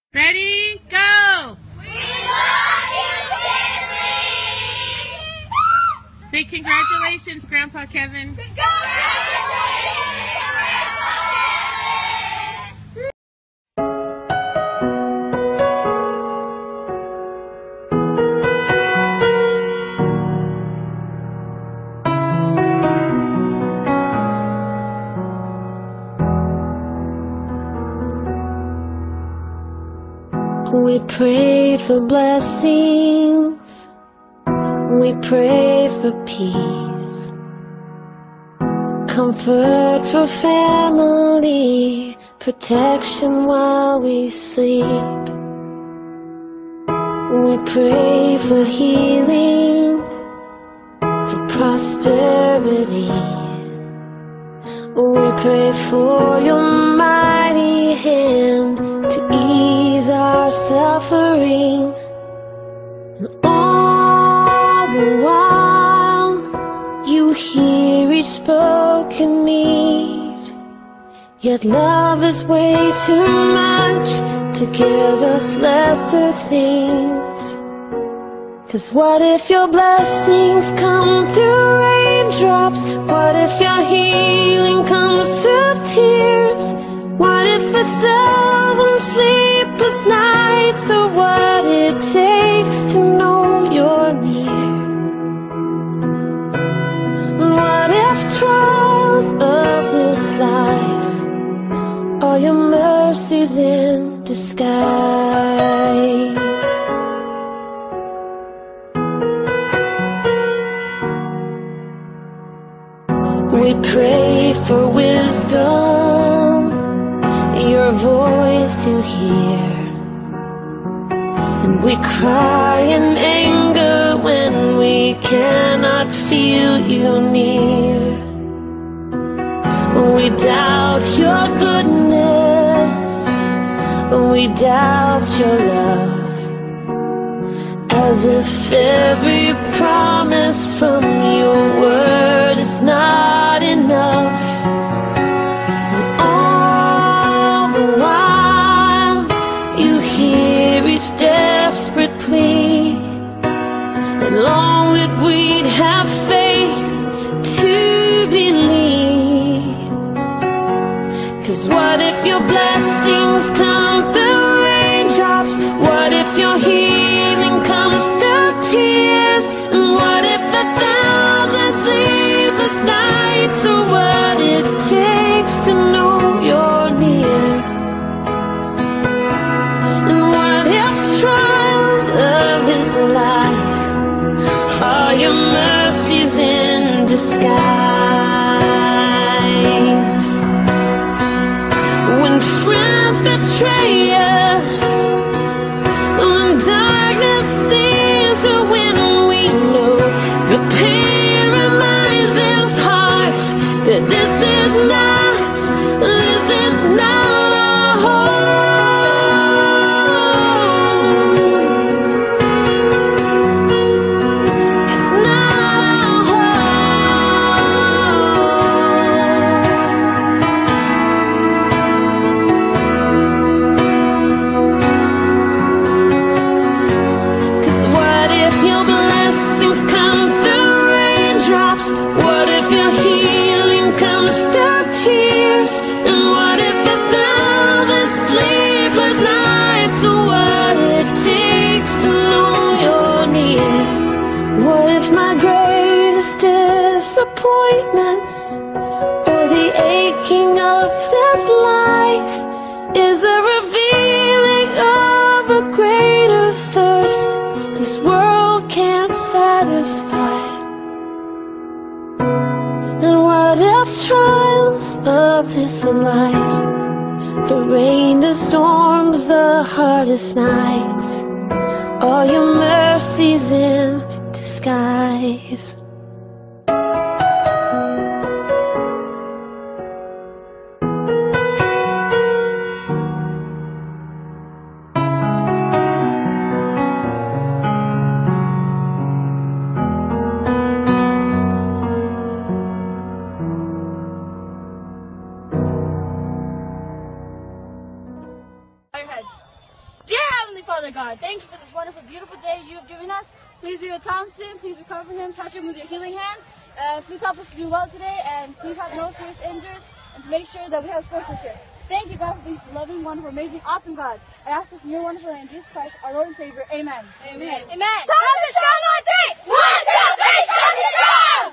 Ready, go! We love you, family! Say congratulations, Grandpa Kevin. Congratulations, Grandpa We pray for blessings, we pray for peace, comfort for family, protection while we sleep. We pray for healing, for prosperity. We pray for your mighty hand to ease our suffering. And all the while, you hear each spoken need. Yet love is way too much to give us lesser things. 'Cause what if your blessings come through raindrops? What if your healing comes through tears? What if 1,000 sleepless nights are what it takes to know you're near? What if trials of this life are your mercies in disguise? We pray for wisdom, your voice to hear. And we cry in anger when we cannot feel you near. We doubt your goodness, we doubt your love, as if every promise from your word is not enough. And all the while, you hear each desperate plea, and long that we'd have faith to believe. 'Cause what if your blessings come through raindrops? What if your healing comes through tears? And what if 1,000 sleepless nights are what it takes to know you're near? And what if trials of this life are your mercies in disguise? When friends betray us, when darkness seems to win, we know the pain reminds this heart that this is not our home. It's not our home. 'Cause what if your blessings come through raindrops? What if your healing comes through tears? And what if 1,000 sleepless nights are what it takes to know you're near? What if my greatest disappointments, or the aching of this life, is the revealing of a greater thirst this world can't satisfy? And what if trials of this life, the rain, the storms, the hardest nights, are your mercies in disguise? Dear Heavenly Father God, thank you for this wonderful, beautiful day you have given us. Please be with Thompson. Please recover him. Touch him with your healing hands. Please help us to do well today, and please have no serious injuries, and to make sure that we have sportsmanship. Thank you, God, for being such a loving, wonderful, amazing, awesome God. I ask this in your wonderful name, Jesus Christ, our Lord and Savior. Amen. Amen. Amen. Thompson Show on 3! 1, 2, 3, Thompson Show!